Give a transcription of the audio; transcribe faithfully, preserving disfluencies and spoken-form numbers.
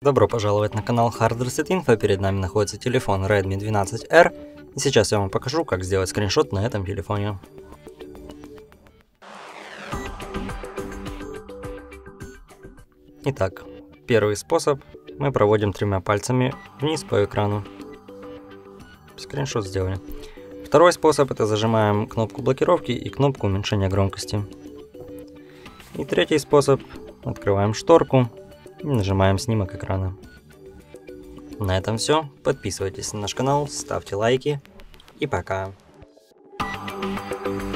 Добро пожаловать на канал Hard Reset Info. Перед нами находится телефон Redmi двенадцать эр. И сейчас я вам покажу, как сделать скриншот на этом телефоне. Итак, первый способ. Мы проводим тремя пальцами вниз по экрану. Скриншот сделали. Второй способ — это зажимаем кнопку блокировки и кнопку уменьшения громкости. И третий способ — открываем шторку и нажимаем снимок экрана. На этом все. Подписывайтесь на наш канал, ставьте лайки и пока.